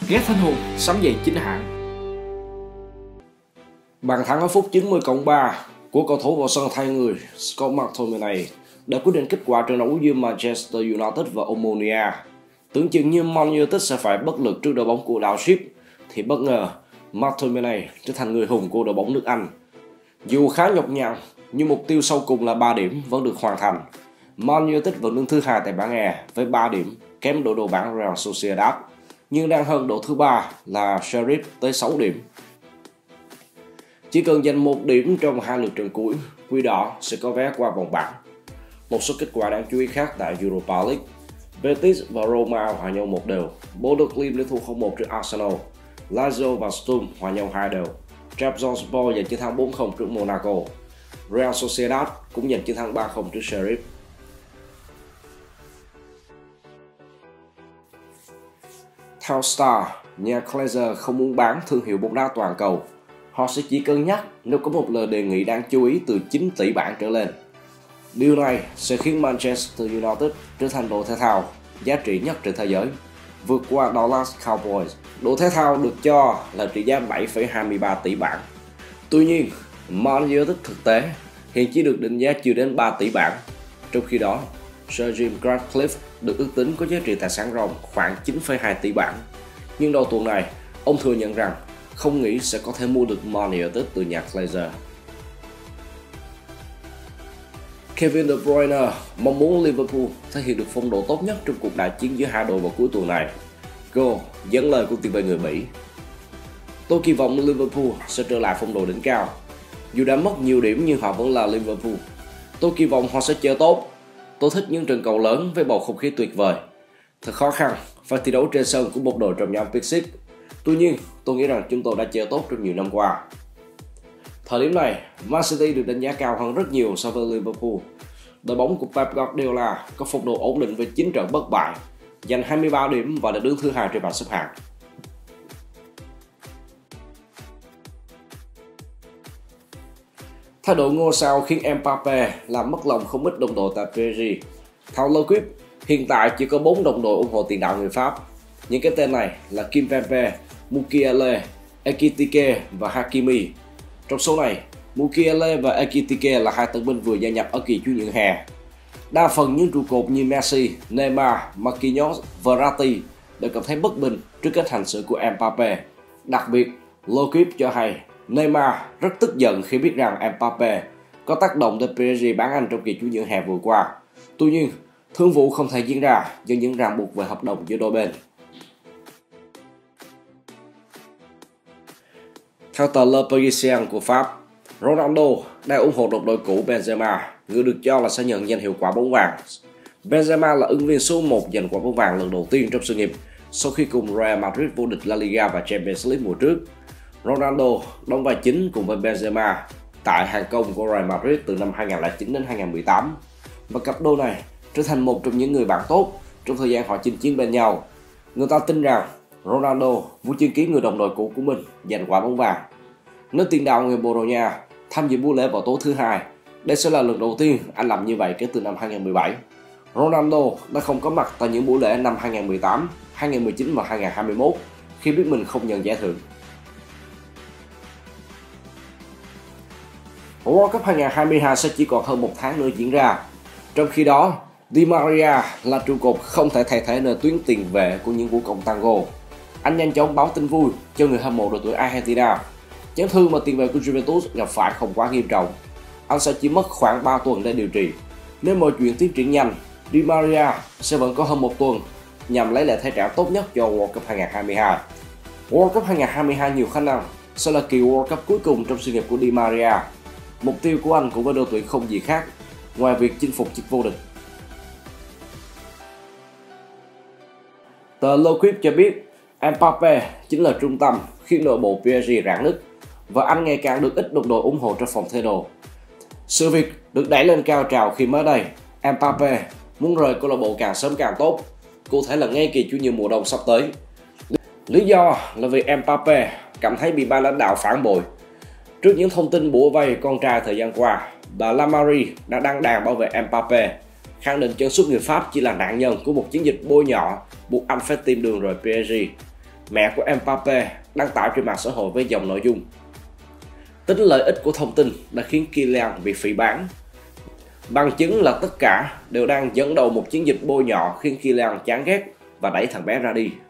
ghét Thanh Hùng sắm giày chính hãng. Bàn thắng ở phút 90+3 của cầu thủ vào sân thay người Scott McTominay đã quyết định kết quả trận đấu giữa Manchester United và Omonia. Tưởng chừng như Man United sẽ phải bất lực trước đội bóng của Dalship, thì bất ngờ McTominay trở thành người hùng của đội bóng nước Anh. Dù khá nhọc nhằn, nhưng mục tiêu sau cùng là 3 điểm vẫn được hoàn thành. Man United vẫn đứng thứ 2 tại bảng E với 3 điểm, kém đội đầu bảng Real Sociedad, nhưng đang hơn đội thứ 3 là Sheriff tới 6 điểm. Chỉ cần giành 1 điểm trong 2 lượt trận cuối, Quỷ Đỏ sẽ có vé qua vòng bảng. Một số kết quả đáng chú ý khác tại Europa League: Betis và Roma hòa nhau 1-1, Bodo Glimt để thua 0-1 trước Arsenal, Lazio và Sturm hòa nhau 2-2, Trabzonspor giành chiến thắng 4-0 trước Monaco, Real Sociedad cũng giành chiến thắng 3-0 trước Sheriff. Theo Star, nhà Glazer không muốn bán thương hiệu bóng đá toàn cầu. Họ sẽ chỉ cân nhắc nếu có một lời đề nghị đáng chú ý từ 9 tỷ bảng trở lên. Điều này sẽ khiến Manchester United trở thành đội thể thao giá trị nhất trên thế giới, vượt qua Dallas Cowboys, đội thể thao được cho là trị giá 7,23 tỷ bảng. Tuy nhiên, Man United thực tế hiện chỉ được định giá chưa đến 3 tỷ bảng. Trong khi đó, Sir Jim Ratcliffe được ước tính có giá trị tài sản ròng khoảng 9,2 tỷ bảng. Nhưng đầu tuần này, ông thừa nhận rằng không nghĩ sẽ có thể mua được Man United từ nhà Glazer. Kevin De Bruyne mong muốn Liverpool thể hiện được phong độ tốt nhất trong cuộc đại chiến giữa hai đội vào cuối tuần này. Go dẫn lời của tiền vệ người Mỹ: "Tôi kỳ vọng Liverpool sẽ trở lại phong độ đỉnh cao. Dù đã mất nhiều điểm nhưng họ vẫn là Liverpool. Tôi kỳ vọng họ sẽ chơi tốt. Tôi thích những trận cầu lớn với bầu không khí tuyệt vời. Thật khó khăn phải thi đấu trên sân của một đội trong nhóm Big Six. Tuy nhiên, tôi nghĩ rằng chúng tôi đã chơi tốt trong nhiều năm qua." Thời điểm này, Man City được đánh giá cao hơn rất nhiều so với Liverpool. Đội bóng của Pep Guardiola có phong độ ổn định với 9 trận bất bại, giành 23 điểm và đã đứng thứ 2 trên bảng xếp hạng. Thái độ ngôi sao khiến Mbappe làm mất lòng không ít đồng đội tại PSG. Theo L'Equipe, hiện tại chỉ có 4 đồng đội ủng hộ tiền đạo người Pháp. Những cái tên này là Kimpembe, Mukiele, Ekitike và Hakimi. Trong số này, Mukiele và Ekitike là hai tân binh vừa gia nhập ở kỳ chuyển nhượng hè. Đa phần những trụ cột như Messi, Neymar, Marquinhos, Verratti đều cảm thấy bất bình trước cách hành xử của Mbappe. Đặc biệt, L'Equipe cho hay Neymar rất tức giận khi biết rằng Mbappe có tác động tới PSG bán anh trong kỳ chuyển nhượng hè vừa qua. Tuy nhiên, thương vụ không thể diễn ra do những ràng buộc về hợp đồng giữa đôi bên. Theo tờ Le Parisien của Pháp, Ronaldo đang ủng hộ đồng đội cũ Benzema, người được cho là sẽ nhận danh hiệu quả bóng vàng. Benzema là ứng viên số 1 giành quả bóng vàng lần đầu tiên trong sự nghiệp sau khi cùng Real Madrid vô địch La Liga và Champions League mùa trước. Ronaldo đóng vai chính cùng với Benzema tại hàng công của Real Madrid từ năm 2009 đến 2018, và cặp đôi này trở thành một trong những người bạn tốt trong thời gian họ chinh chiến bên nhau. Người ta tin rằng Ronaldo muốn chứng kiến người đồng đội cũ của mình giành quả bóng vàng. Nếu tiền đạo người Bồ Đào Nha tham dự buổi lễ vào tối thứ Hai, đây sẽ là lần đầu tiên anh làm như vậy kể từ năm 2017. Ronaldo đã không có mặt tại những buổi lễ năm 2018, 2019 và 2021 khi biết mình không nhận giải thưởng. World Cup 2022 sẽ chỉ còn hơn 1 tháng nữa diễn ra. Trong khi đó, Di Maria là trụ cột không thể thay thế nơi tuyến tiền vệ của những vũ công tango. Anh nhanh chóng báo tin vui cho người hâm mộ đội tuyển Argentina. Chấn thương mà tiền vệ của Juventus gặp phải không quá nghiêm trọng. Anh sẽ chỉ mất khoảng 3 tuần để điều trị. Nếu mọi chuyện tiến triển nhanh, Di Maria sẽ vẫn có hơn 1 tuần nhằm lấy lại thể trạng tốt nhất cho World Cup 2022. World Cup 2022 nhiều khả năng sẽ là kỳ World Cup cuối cùng trong sự nghiệp của Di Maria. Mục tiêu của anh cùng với đội tuyển không gì khác ngoài việc chinh phục chức vô địch. Tờ L'Equipe cho biết Mbappe chính là trung tâm khiến nội bộ PSG rạn nứt, và anh ngày càng được ít đồng đội ủng hộ trong phòng thay đồ. Sự việc được đẩy lên cao trào khi mới đây Mbappe muốn rời câu lạc bộ càng sớm càng tốt, cụ thể là ngay kỳ chuyển nhượng mùa đông sắp tới. Lý do là vì Mbappe cảm thấy bị ban lãnh đạo phản bội. Trước những thông tin bủa vây con trai thời gian qua, bà Lamari đã đăng đàn bảo vệ Mbappe, khẳng định chân sút người Pháp chỉ là nạn nhân của một chiến dịch bôi nhọ buộc anh phải tìm đường rời PSG. mẹ của Mbappe, đăng tải trên mạng xã hội với dòng nội dung: tính lợi ích của thông tin đã khiến Kylian bị phỉ báng. Bằng chứng là tất cả đều đang dẫn đầu một chiến dịch bôi nhọ khiến Kylian chán ghét và đẩy thằng bé ra đi.